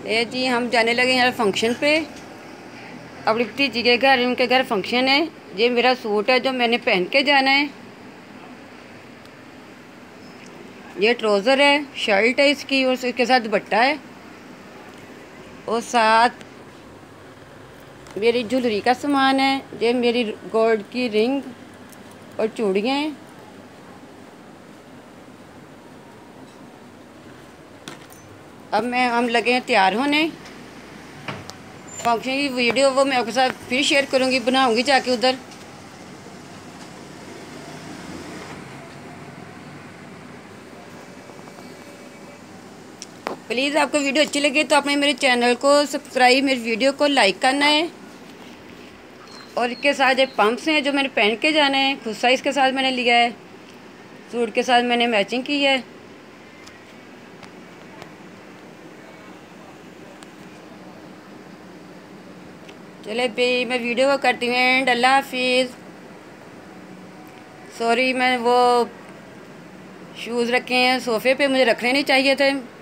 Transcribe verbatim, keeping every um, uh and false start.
ये जी हम जाने लगे यहाँ फंक्शन पे। अपनी भतीजी के घर, उनके घर फंक्शन है। ये मेरा सूट है जो मैंने पहन के जाना है। ये ट्राउज़र है, शर्ट है इसकी, और इसके साथ दुपट्टा है, और साथ मेरी ज्वेलरी का सामान है। ये मेरी गोल्ड की रिंग और चूड़ियाँ हैं। अब मैं हम लगे हैं तैयार होने। फंक्शन की वीडियो वो मैं आपके साथ फिर शेयर करूँगी, बनाऊँगी जाके उधर। प्लीज़ आपको वीडियो अच्छी लगे तो आपने मेरे चैनल को सब्सक्राइब, मेरी वीडियो को लाइक करना है। और इसके साथ ये पम्प्स हैं जो मैंने पहन के जाना है, खुद साइज़ के साथ मैंने लिया है। सूट के साथ मैंने मैचिंग की है। चले भाई मैं वीडियो को करती हूँ एंड अल्लाह हाफिज़। सॉरी मैं वो शूज़ रखे हैं सोफ़े पे, मुझे रखने नहीं चाहिए थे।